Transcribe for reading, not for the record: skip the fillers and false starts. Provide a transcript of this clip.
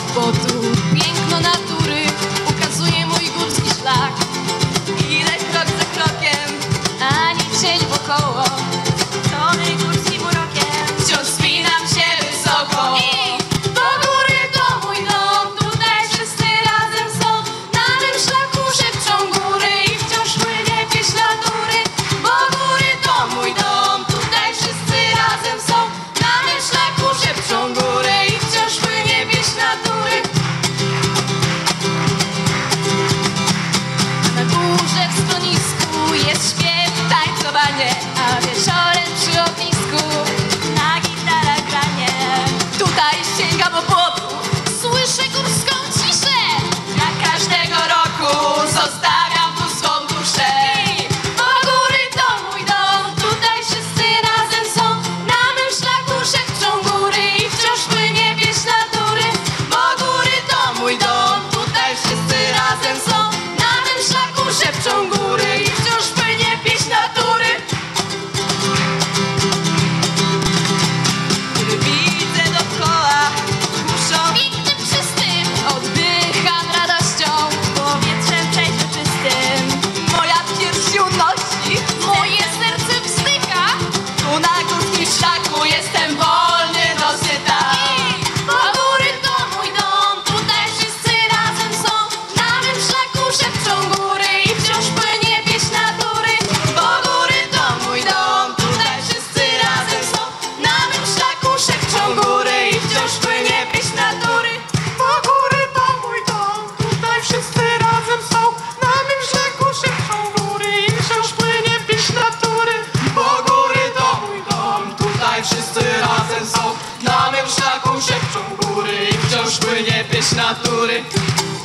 bo tu piękno natury ukazuje mój górski szlak. Idę krok za krokiem, Ani cień wokoło, tony górskim urokiem. wciąż wspinam się wysoko. I do góry to mój dom, tutaj wszyscy razem są. Na tym szlaku szepczą góry i wciąż płynie pieśń natury. Bo góry to mój dom, tutaj wszyscy razem są. Na tym szlaku szepczą góry i wciąż płynie pieśń natury. Na górze w schronisku jest śpiew, tańcowanie, a wieczorem przy ognisku Na gitarach granie, tutaj sięgam obłoku, słyszę górską ciszę. Jak każdego roku zostawiam tu swą duszę. I bo góry to mój dom, tutaj wszyscy razem są. Na mym szlaku szepczą góry i wciąż płynie pieśń natury. Bo góry to mój dom, tutaj wszyscy razem są. Na mym szlaku szepczą góry i wciąż płynie pieśń natury. gdy widzę dookoła kuszą Pięknym, czystym oddycham radością. powietrzem przeźroczystym. Moja pierś się unosi, Moje serce wzdycha. tu na górskim szlaku jestem wolny dosyta. I bo góry to mój dom, tutaj wszyscy razem są. Na mym szlaku szepczą góry i wciąż płynie pieśń natury. Bo góry to mój dom, tutaj wszyscy razem są. Na mym szlaku szepczą góry i wciąż płynie pieśń natury. Bo góry to mój dom, tutaj wszyscy razem są. Na mym szlaku szepczą góry i wciąż płynie pieśń natury. Bo góry to mój dom, tutaj wszyscy razem są. Na mym szlaku szepczą góry i wciąż płynie pieśń natury.